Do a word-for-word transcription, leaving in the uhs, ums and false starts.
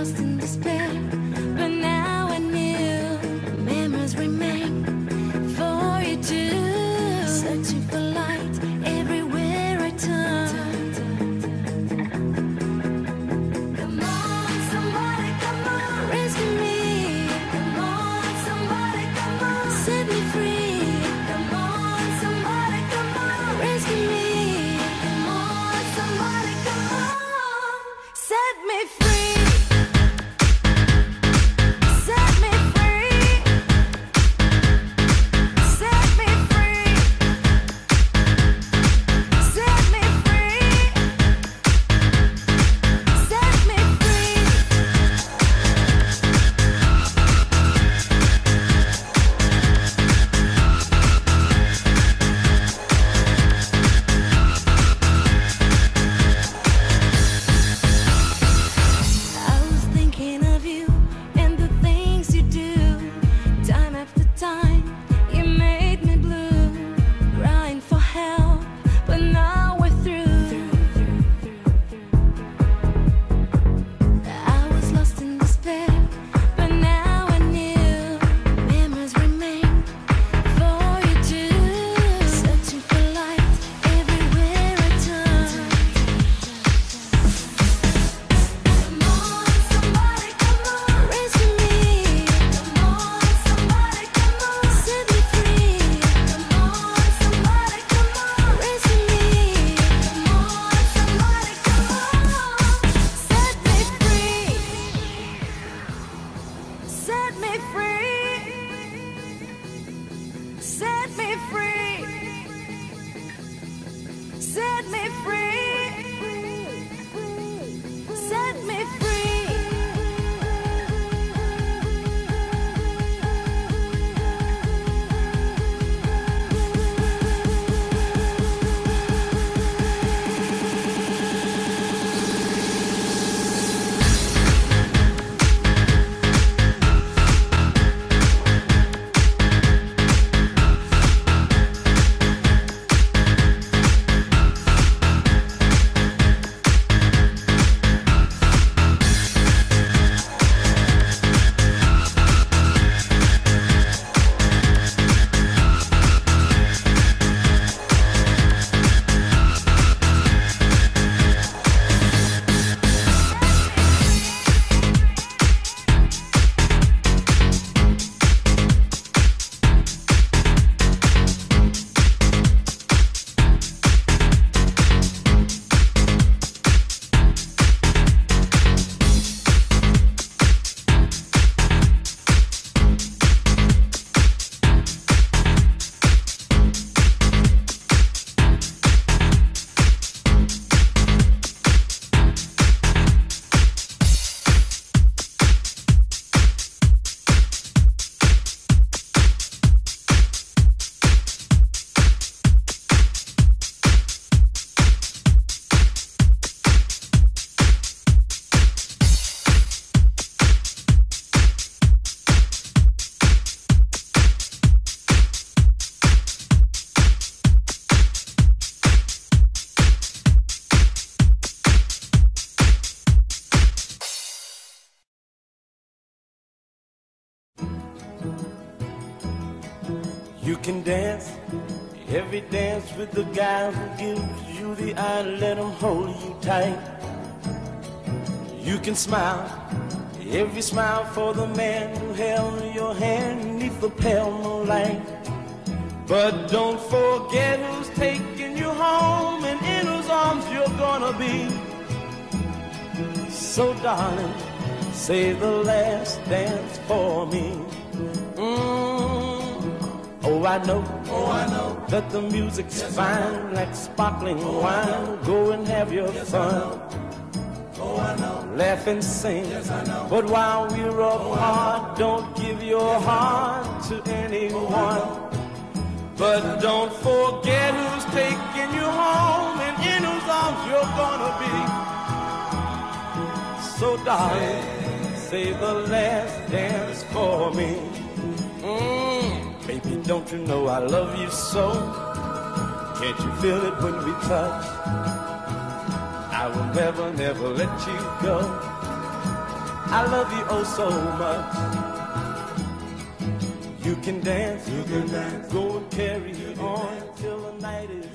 lost in despair, but now I knew memories remain for you too. Searching for light everywhere I turn. Come on, somebody, come on, rescue me. Come on, somebody, come on, set me free. Come on, somebody, come on, rescue me. Come on, somebody, come on, set me free. Set me free. Set me free. Set me free. Set me free. I was thinking of you and the things you do. Time after time, you made me blue, crying for help, but now we're through. I was lost in despair, but now I knew memories remain for you too. Searching for light everywhere I turn. Come on, somebody, come on, rescue me. Come on, somebody, come on, set me free. Come on, somebody, come on, rescue me. Come on, somebody, come on, set me free. Set me free. Set me free. Set me free. Set me free. You can dance, every dance with the guy who gives you the eye, let him hold you tight. You can smile, every smile for the man who held your hand neath the pale moonlight. But don't forget who's taking you home and in whose arms you're gonna be. So darling, say the last dance for me. Mm. Oh, I know, oh, I know that the music's yes, fine, like sparkling oh, wine. Go and have your yes, fun. Oh, I know. Laugh and sing. Yes, I know. But while we're apart, oh, don't give your yes, heart to anyone. Oh, but don't forget who's taking you home and in whose arms you're gonna be. So darling, say the last dance for me. Mm. Baby, don't you know I love you so? Can't you feel it when we touch? I will never, never let you go. I love you oh so much. You can dance, you can dance, go and carry on till the night is